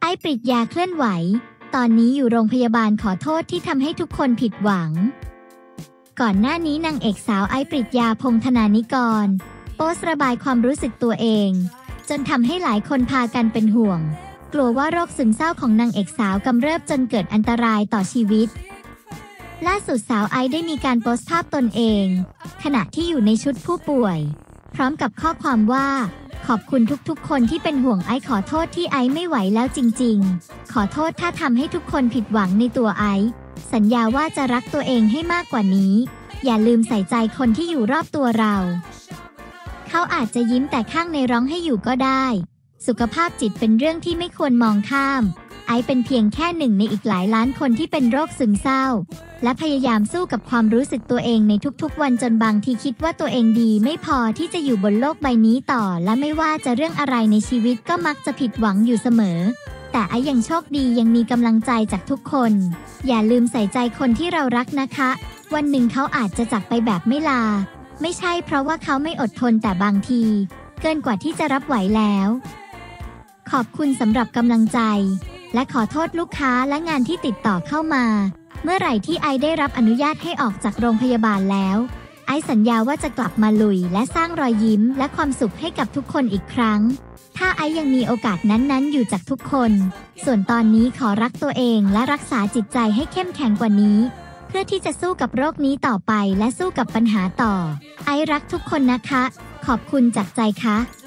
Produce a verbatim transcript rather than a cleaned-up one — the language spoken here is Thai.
อ้ปริชญาเคลื่อนไหวตอนนี้อยู่โรงพยาบาลขอโทษที่ทำให้ทุกคนผิดหวังก่อนหน้านี้นางเอกสาวไอ้ปริชญาพงษ์ธนานิกรโพสต์ระบายความรู้สึกตัวเองจนทำให้หลายคนพากันเป็นห่วงกลัวว่าโรคซึมเศร้าของนางเอกสาวกำเริบจนเกิดอันตรายต่อชีวิตล่าสุดสาวไอซ์ได้มีการโพสต์ภาพตนเองขณะที่อยู่ในชุดผู้ป่วยพร้อมกับข้อความว่าขอบคุณทุกๆคนที่เป็นห่วงไอซ์ขอโทษที่ไอซ์ไม่ไหวแล้วจริงๆขอโทษถ้าทำให้ทุกคนผิดหวังในตัวไอซ์สัญญาว่าจะรักตัวเองให้มากกว่านี้อย่าลืมใส่ใจคนที่อยู่รอบตัวเราเขาอาจจะยิ้มแต่ข้างในร้องให้อยู่ก็ได้สุขภาพจิตเป็นเรื่องที่ไม่ควรมองข้ามไอซ์เป็นเพียงแค่หนึ่งในอีกหลายล้านคนที่เป็นโรคซึมเศร้าและพยายามสู้กับความรู้สึกตัวเองในทุกๆวันจนบางทีคิดว่าตัวเองดีไม่พอที่จะอยู่บนโลกใบนี้ต่อและไม่ว่าจะเรื่องอะไรในชีวิตก็มักจะผิดหวังอยู่เสมอแต่ไอซ์ยังโชคดียังมีกำลังใจจากทุกคนอย่าลืมใส่ใจคนที่เรารักนะคะวันหนึ่งเขาอาจจะจากไปแบบไม่ลาไม่ใช่เพราะว่าเขาไม่อดทนแต่บางทีเกินกว่าที่จะรับไหวแล้วขอบคุณสำหรับกำลังใจและขอโทษลูกค้าและงานที่ติดต่อเข้ามาเมื่อไหร่ที่ไอได้รับอนุญาตให้ออกจากโรงพยาบาลแล้วไอสัญญาว่าจะกลับมาลุยและสร้างรอยยิ้มและความสุขให้กับทุกคนอีกครั้งถ้าไอยังมีโอกาสนั้นๆอยู่จากทุกคนส่วนตอนนี้ขอรักตัวเองและรักษาจิตใจให้เข้มแข็งกว่านี้เพื่อที่จะสู้กับโรคนี้ต่อไปและสู้กับปัญหาต่อไอรักทุกคนนะคะขอบคุณจากใจค่ะ